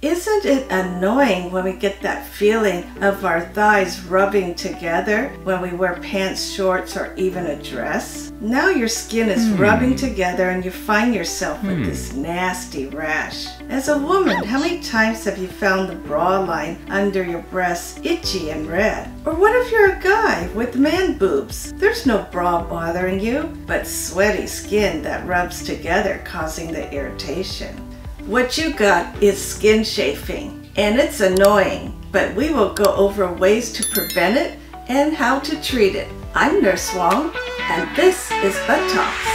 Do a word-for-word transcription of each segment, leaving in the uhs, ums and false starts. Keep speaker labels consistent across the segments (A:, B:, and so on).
A: Isn't it annoying when we get that feeling of our thighs rubbing together when we wear pants, shorts, or even a dress? Now your skin is mm. rubbing together and you find yourself with mm. this nasty rash. As a woman, how many times have you found the bra line under your breasts itchy and red? Or what if you're a guy with man boobs? There's no bra bothering you, but sweaty skin that rubs together causing the irritation. What you got is skin chafing, and it's annoying, but we will go over ways to prevent it and how to treat it. I'm Nurse Wong, and this is Buttocks.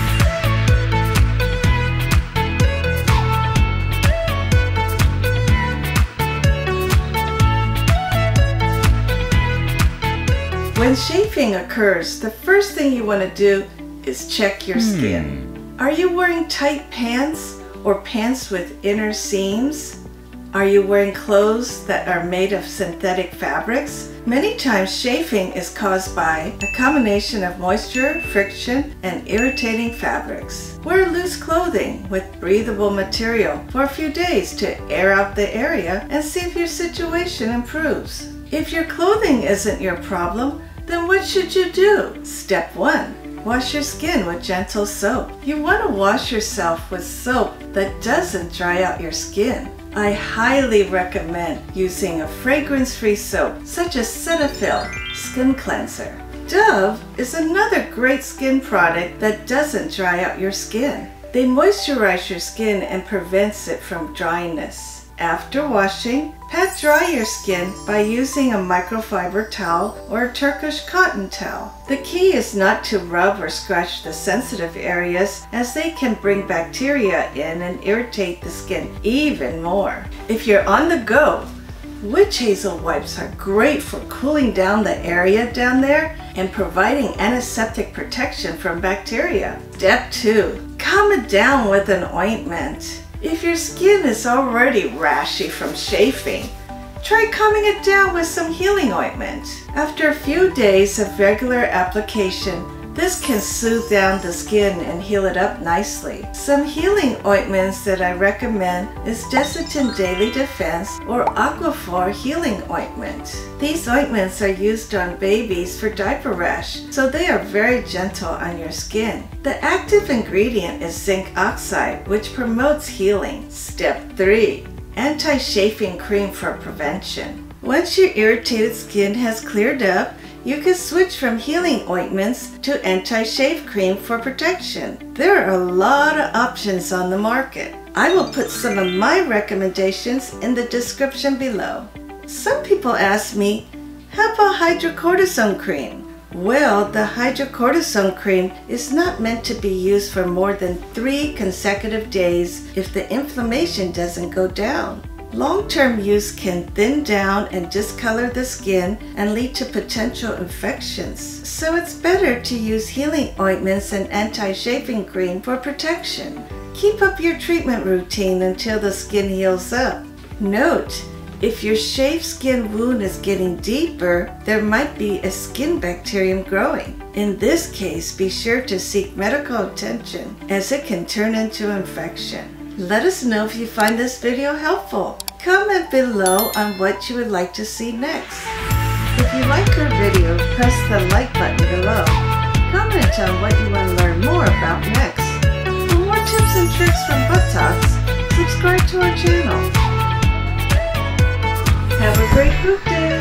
A: When chafing occurs, the first thing you want to do is check your hmm. skin. Are you wearing tight pants? Or pants with inner seams? Are you wearing clothes that are made of synthetic fabrics? Many times chafing is caused by a combination of moisture, friction, and irritating fabrics. Wear loose clothing with breathable material for a few days to air out the area and see if your situation improves. If your clothing isn't your problem, then what should you do? Step one. Wash your skin with gentle soap. You want to wash yourself with soap that doesn't dry out your skin. I highly recommend using a fragrance-free soap such as Cetaphil Skin Cleanser. Dove is another great skin product that doesn't dry out your skin. They moisturize your skin and prevents it from dryness. After washing, pat dry your skin by using a microfiber towel or a Turkish cotton towel. The key is not to rub or scratch the sensitive areas, as they can bring bacteria in and irritate the skin even more. If you're on the go, witch hazel wipes are great for cooling down the area down there and providing antiseptic protection from bacteria. Step two. Calm it down with an ointment. If your skin is already rashy from chafing, try calming it down with some healing ointment. After a few days of regular application, this can soothe down the skin and heal it up nicely. Some healing ointments that I recommend is Desitin Daily Defense or Aquaphor Healing Ointment. These ointments are used on babies for diaper rash, so they are very gentle on your skin. The active ingredient is zinc oxide, which promotes healing. Step three. Anti-chafing cream for prevention. Once your irritated skin has cleared up, you can switch from healing ointments to anti-chafe cream for protection. There are a lot of options on the market. I will put some of my recommendations in the description below. Some people ask me, how about hydrocortisone cream? Well, the hydrocortisone cream is not meant to be used for more than three consecutive days if the inflammation doesn't go down. Long-term use can thin down and discolor the skin and lead to potential infections. So it's better to use healing ointments and anti-chafing cream for protection. Keep up your treatment routine until the skin heals up. Note, if your chafed skin wound is getting deeper, there might be a skin bacterium growing. In this case, be sure to seek medical attention as it can turn into infection. Let us know if you find this video helpful. Comment below on what you would like to see next. If you like our video, press the like button below. Comment on what you want to learn more about next. For more tips and tricks from Buttocks, subscribe to our channel. Have a great group day!